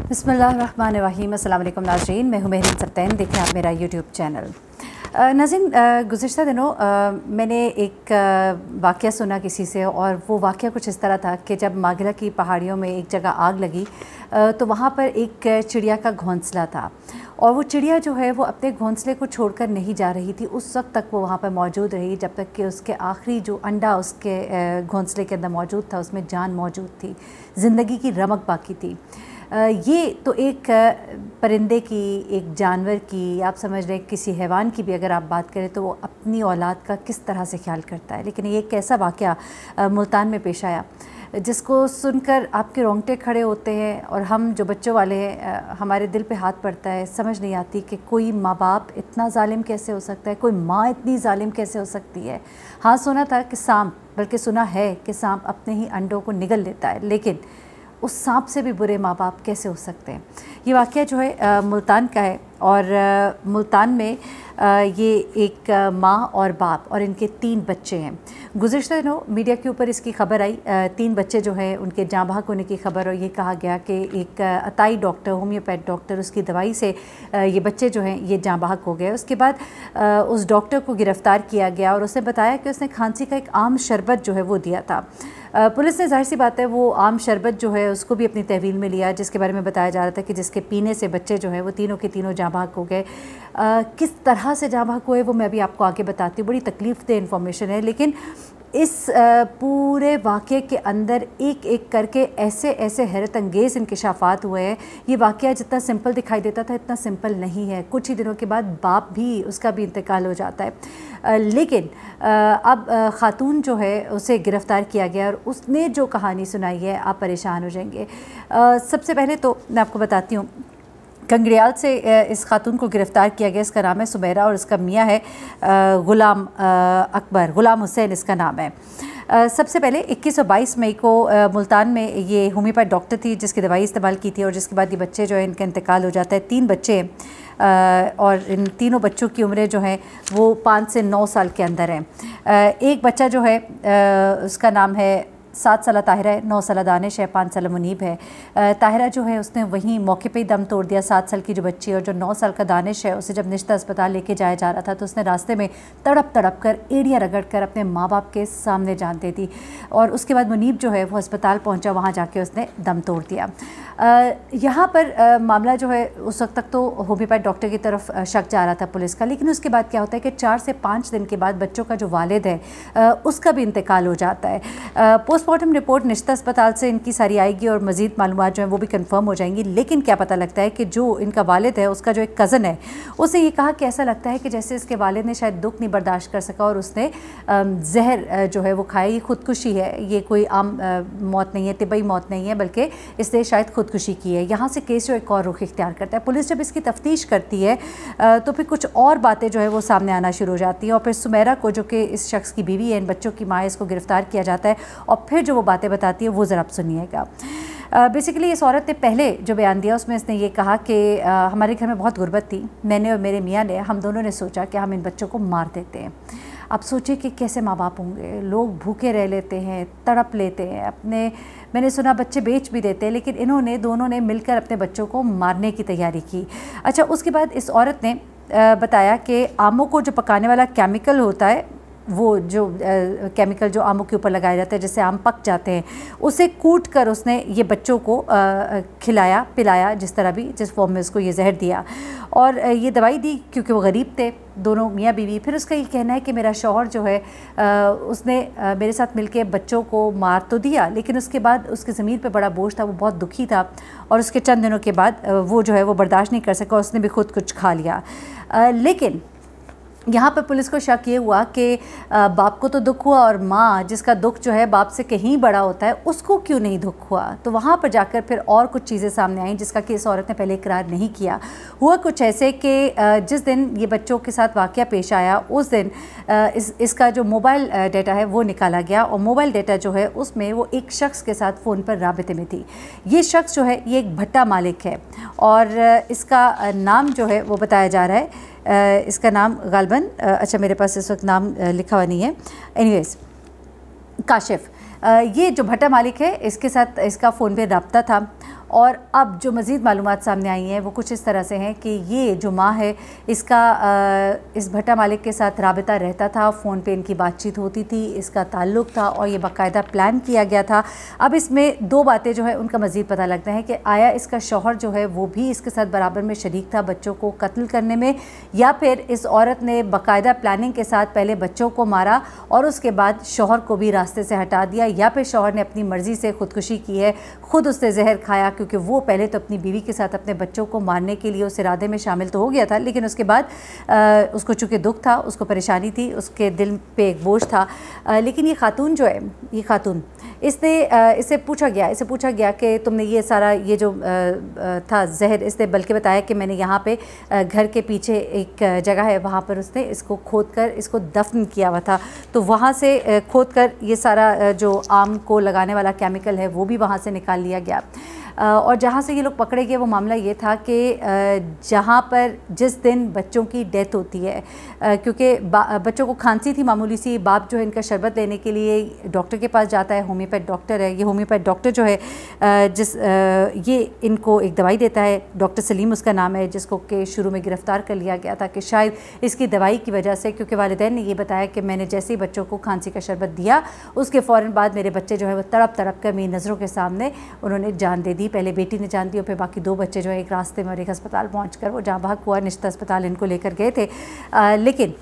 बिस्मिल्लाहिर्रहमानिर्रहीम। अस्सलाम वालेकुम नाज़रीन, मैं हूँ महरीन सिब्तैन, देखें आप मेरा यूट्यूब चैनल। नाज़रीन, गुज़िश्ता दिनों मैंने एक वाक़या सुना किसी से, और वो वाक़या कुछ इस तरह था कि जब मागरा की पहाड़ियों में एक जगह आग लगी तो वहाँ पर एक चिड़िया का घोंसला था, और वो चिड़िया जो है वो अपने घोंसले को छोड़कर नहीं जा रही थी। उस वक्त तक वो वहाँ पर मौजूद रही जब तक कि उसके आखिरी जो अंडा उसके घोंसले के अंदर मौजूद था उसमें जान मौजूद थी, ज़िंदगी की रमक बाकी थी। ये तो एक परिंदे की, एक जानवर की, आप समझ रहे किसी हैवान की भी अगर आप बात करें तो वो अपनी औलाद का किस तरह से ख्याल करता है। लेकिन ये एक ऐसा वाक़या मुल्तान में पेश आया जिसको सुनकर आपके रोंगटे खड़े होते हैं, और हम जो बच्चों वाले हैं हमारे दिल पे हाथ पड़ता है। समझ नहीं आती कि कोई माँ बाप इतना जालिम कैसे हो सकता है, कोई माँ इतनी जालिम कैसे हो सकती है। हाँ, सुना था कि सांप, बल्कि सुना है कि सांप अपने ही अंडों को निगल लेता है, लेकिन उस सांप से भी बुरे माँ बाप कैसे हो सकते हैं। ये वाक़या जो है मुल्तान का है, और मुल्तान में ये एक माँ और बाप और इनके 3 बच्चे हैं। गुज़िश्ता दिनों मीडिया के ऊपर इसकी खबर आई, 3 बच्चे जो हैं उनके जाँ बहक होने की खबर, और ये कहा गया कि एक अताई डॉक्टर, होम्योपैथ डॉक्टर, उसकी दवाई से ये बच्चे जो हैं ये जाँ बहक हो गए। उसके बाद उस डॉक्टर को गिरफ़्तार किया गया, और उसने बताया कि उसने खांसी का एक आम शरबत जो है वो दिया था। पुलिस ने, जाहिर सी बात है, वो आम शरबत जो है उसको भी अपनी तहवील में लिया, जिसके बारे में बताया जा रहा था कि जिसके पीने से बच्चे जो हैं वो तीनों के तीनों जाँ बहक हो गए। किस तरह से जाँ बहक हुए वो मैं अभी आपको आगे बताती हूँ। बड़ी तकलीफ़ दे इन्फॉर्मेशन है, लेकिन इस पूरे वाक़े के अंदर एक एक करके ऐसे ऐसे हैरत अंगेज़ इंकशाफात हुए हैं। ये वाक़या जितना सिंपल दिखाई देता था इतना सिंपल नहीं है। कुछ ही दिनों के बाद बाप भी, उसका भी इंतकाल हो जाता है। लेकिन अब ख़ातून जो है उसे गिरफ़्तार किया गया, और उसने जो कहानी सुनाई है आप परेशान हो जाएंगे। सबसे पहले तो मैं आपको बताती हूँ, कंगड़ियाल से इस खातून को गिरफ़्तार किया गया। इसका नाम है सुमेरा, और इसका मियाँ है ग़ुलाम हुसैन इसका नाम है। सबसे पहले 21 और 22 मई को मुल्तान में ये होम्योपैथ डॉक्टर थी जिसकी दवाई इस्तेमाल की थी, और जिसके बाद ये बच्चे जो है इनका इंतकाल हो जाता है। 3 बच्चे हैं, और इन तीनों बच्चों की उम्रें जो हैं वो 5 से 9 साल के अंदर हैं। एक बच्चा जो है उसका नाम है 7 साल ताहिरा है, 9 साल दानिश है, 5 साल मुनीब है। ताहिरा जो है उसने वहीं मौके पे ही दम तोड़ दिया। 7 साल की जो बच्ची है, और जो 9 साल का दानिश है, उसे जब निश्ता अस्पताल लेके जाया जा रहा था तो उसने रास्ते में तड़प तड़प कर, एड़ियाँ रगड़ कर अपने माँ बाप के सामने जान दे दी। और उसके बाद मुनीब जो है वो अस्पताल पहुँचा, वहाँ जाके उसने दम तोड़ दिया। यहाँ पर मामला जो है उस वक्त तक तो होम्योपैथ डॉक्टर की तरफ शक जा रहा था पुलिस का, लेकिन उसके बाद क्या होता है कि 4 से 5 दिन के बाद बच्चों का जो वालिद है उसका भी इंतकाल हो जाता है। पोस्टमार्टम रिपोर्ट निश्ता अस्पताल से इनकी सारी आएगी, और मज़ीद मालूमात जो है वो भी कंफर्म हो जाएंगी। लेकिन क्या पता लगता है कि जो इनका वालिद है उसका जो एक कज़न है, उसने ये कहा कि ऐसा लगता है कि जैसे इसके वालिद ने शायद दुख नहीं बर्दाश्त कर सका और उसने जहर जो है वो खाया। ये खुदकुशी है, ये कोई आम मौत नहीं है, तिब्बी मौत नहीं है, बल्कि इसने शायद खुदकुशी की है। यहाँ से केस जो एक और रुख इख्तियार करता है। पुलिस जब इसकी तफ्तीश करती है तो फिर कुछ और बातें जो है वो सामने आना शुरू हो जाती हैं, और फिर सुमेरा को, जो कि इस शख्स की बीवी है, इन बच्चों की माँ है, इसको गिरफ़्तार किया जाता है। और फिर जो वो बातें बताती है वो ज़रा आप सुनिएगा। बेसिकली इस औरत ने पहले जो बयान दिया उसमें इसने ये कहा कि हमारे घर में बहुत गुर्बत थी, मैंने और मेरे मियाँ ने, हम दोनों ने सोचा कि हम इन बच्चों को मार देते हैं। आप सोचिए कि कैसे माँ बाप होंगे, लोग भूखे रह लेते हैं, तड़प लेते हैं अपने, मैंने सुना बच्चे बेच भी देते हैं, लेकिन इन्होंने दोनों ने मिलकर अपने बच्चों को मारने की तैयारी की। अच्छा, उसके बाद इस औरत ने बताया कि आमों को जो पकाने वाला केमिकल होता है, वो जो केमिकल जो आमों के ऊपर लगाया जाता है जिससे आम पक जाते हैं, उसे कूट कर उसने ये बच्चों को खिलाया पिलाया, जिस तरह भी, जिस फॉर्म में उसको ये जहर दिया, और ये दवाई दी क्योंकि वो गरीब थे दोनों मियाँ बीवी। फिर उसका ये कहना है कि मेरा शौहर जो है उसने मेरे साथ मिलके बच्चों को मार तो दिया, लेकिन उसके बाद उसके ज़मीर पे बड़ा बोझ था, वो बहुत दुखी था, और उसके चंद दिनों के बाद वो जो है वो बर्दाश्त नहीं कर सका, उसने भी खुद कुछ खा लिया। लेकिन यहाँ पर पुलिस को शक ये हुआ कि बाप को तो दुख हुआ, और माँ जिसका दुख जो है बाप से कहीं बड़ा होता है, उसको क्यों नहीं दुख हुआ। तो वहाँ पर जाकर फिर और कुछ चीज़ें सामने आईं जिसका कि इस औरत ने पहले इकरार नहीं किया। हुआ कुछ ऐसे कि जिस दिन ये बच्चों के साथ वाक़या पेश आया उस दिन इसका जो मोबाइल डाटा है वो निकाला गया, और मोबाइल डाटा जो है उसमें वो एक शख्स के साथ फ़ोन पर राबिते में थी। ये शख्स जो है ये एक भट्टा मालिक है, और इसका नाम जो है वो बताया जा रहा है, इसका नाम गालबन, अच्छा मेरे पास इस वक्त नाम लिखा हुआ नहीं है, एनीवेज़ काशिफ, ये जो भट्टा मालिक है इसके साथ इसका फ़ोन पे रब्ता था, और अब जो मज़ीद मालूमात सामने आई हैं वो कुछ इस तरह से हैं कि ये जो माँ है इसका इस भट्टा मालिक के साथ राबिता रहता था, फ़ोन पे इनकी बातचीत होती थी, इसका ताल्लुक़ था और ये बाकायदा प्लान किया गया था। अब इसमें दो बातें जो है उनका मज़ीद पता लगता है कि आया इसका शौहर जो है वो भी इसके साथ बराबर में शरीक था बच्चों को कत्ल करने में, या फिर इस औरत ने बाकायदा प्लानिंग के साथ पहले बच्चों को मारा और उसके बाद शौहर को भी रास्ते से हटा दिया, या फिर शौहर ने अपनी मर्ज़ी से ख़ुदकुशी की है, ख़ुद उसने जहर खाया, क्योंकि वो पहले तो अपनी बीवी के साथ अपने बच्चों को मारने के लिए उस इरादे में शामिल तो हो गया था, लेकिन उसके बाद उसको चूँकि दुख था, उसको परेशानी थी, उसके दिल पे एक बोझ था। लेकिन ये खातून जो है, ये खातून इससे पूछा गया कि तुमने ये सारा ये जो था जहर, इसने बल्कि बताया कि मैंने यहाँ पे घर के पीछे एक जगह है वहाँ पर उसने इसको खोद कर इसको दफन किया हुआ था। तो वहाँ से खोद कर ये सारा जो आम को लगाने वाला केमिकल है वो भी वहाँ से निकाल लिया गया। और जहाँ से ये लोग पकड़े गए वो मामला ये था कि जहाँ पर जिस दिन बच्चों की डेथ होती है, क्योंकि बच्चों को खांसी थी मामूली सी, बाप जो है इनका शरबत लेने के लिए डॉक्टर के पास जाता है, होम्योपैथ डॉक्टर है, ये होम्योपैथ डॉक्टर जो है ये इनको एक दवाई देता है, डॉक्टर सलीम उसका नाम है, जिसको कि शुरू में गिरफ़्तार कर लिया गया था कि शायद इसकी दवाई की वजह से, क्योंकि वालिदैन ने ये बताया कि मैंने जैसे ही बच्चों को खांसी का शरबत दिया उसके फ़ौरन बाद मेरे बच्चे जो है वो तड़प कर मेरी नज़रों के सामने उन्होंने जान दे दी। पहले बेटी ने जान दी और फिर बाकी दो बच्चे जो है एक रास्ते में और एक अस्पताल पहुंचकर वो जहाँ भाग हुआ निश्चित अस्पताल इनको लेकर गए थे। लेकिन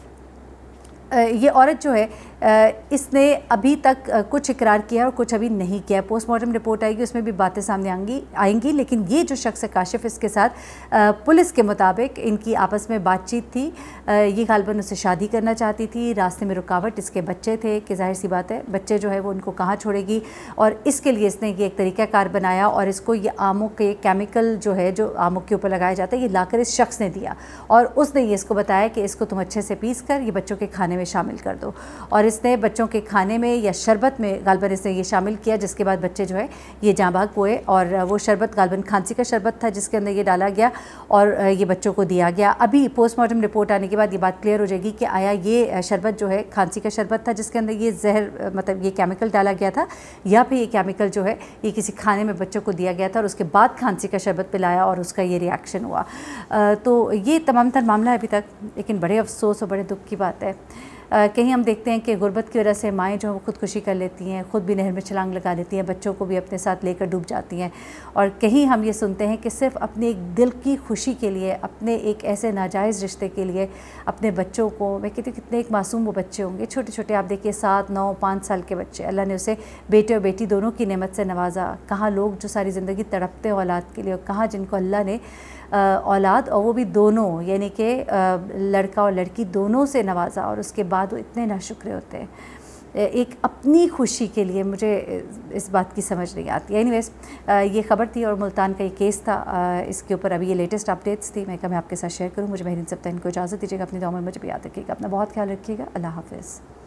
ये औरत जो है इसने अभी तक कुछ इकरार किया और कुछ अभी नहीं किया। पोस्टमार्टम रिपोर्ट आएगी उसमें भी बातें सामने आएंगी। लेकिन ये जो शख्स है काशिफ, इसके साथ पुलिस के मुताबिक इनकी आपस में बातचीत थी। ये गालिबन उससे शादी करना चाहती थी, रास्ते में रुकावट इसके बच्चे थे कि जाहिर सी बात है बच्चे जो है वो उनको कहाँ छोड़ेगी, और इसके लिए इसने ये एक तरीक़ाकार बनाया और इसको ये आमों के केमिकल जो है जो आमों के ऊपर लगाया जाता है ये लाकर इस शख्स ने दिया और उसने ये इसको बताया कि इसको तुम अच्छे से पीस कर ये बच्चों के खाने में शामिल कर दो, और इसने बच्चों के खाने में या शरबत में गालिबन इसने ये शामिल किया, जिसके बाद बच्चे जो है ये जाँ भाग हुए। और वो शरबत गालिबन खांसी का शरबत था जिसके अंदर ये डाला गया और ये बच्चों को दिया गया। अभी पोस्टमार्टम रिपोर्ट आने के बाद ये बात क्लियर हो जाएगी कि आया ये शरबत जो है खांसी का शरबत था जिसके अंदर ये जहर मतलब ये केमिकल डाला गया था, या फिर ये केमिकल जो है ये किसी खाने में बच्चों को दिया गया था और उसके बाद खांसी का शरबत पिलाया और उसका ये रिएक्शन हुआ। तो ये तमाम तर मामला है अभी तक, लेकिन बड़े अफसोस और बड़े दुख की बात है। कहीं हम देखते हैं कि गुर्बत की वजह से माएँ जो है वो ख़ुदकुशी कर लेती हैं, ख़ुद भी नहर में छलांग लगा लेती हैं, बच्चों को भी अपने साथ लेकर डूब जाती हैं। और कहीं हम ये सुनते हैं कि सिर्फ़ अपने एक दिल की खुशी के लिए, अपने एक ऐसे नाजायज़ रिश्ते के लिए अपने बच्चों को, मैं कहती हूँ कितने एक मासूम वो बच्चे होंगे, छोटे छोटे, आप देखिए 7, 9, 5 साल के बच्चे, अल्लाह ने उसे बेटे और बेटी दोनों की नेमत से नवाजा। कहाँ लोग जो सारी ज़िंदगी तड़पते हैं औलाद के लिए, और कहाँ जिनको अल्लाह ने औलाद और वो भी दोनों यानी कि लड़का और लड़की दोनों से नवाजा, और उसके बाद वो इतने नाशुक्र होते हैं एक अपनी खुशी के लिए। मुझे इस बात की समझ नहीं आती। एनीवेज़ ये ख़बर थी और मुल्तान का ये केस था, इसके ऊपर अभी ये लेटेस्ट अपडेट्स थी, मैं कहा मैं आपके साथ शेयर करूँ। मुझे महरीन सिब्तैन को इजाज़त दीजिएगा, अपनी दुआ में मुझे भी याद रखिएगा, अपना बहुत ख्याल रखिएगा। अल्लाह हाफ़िज़।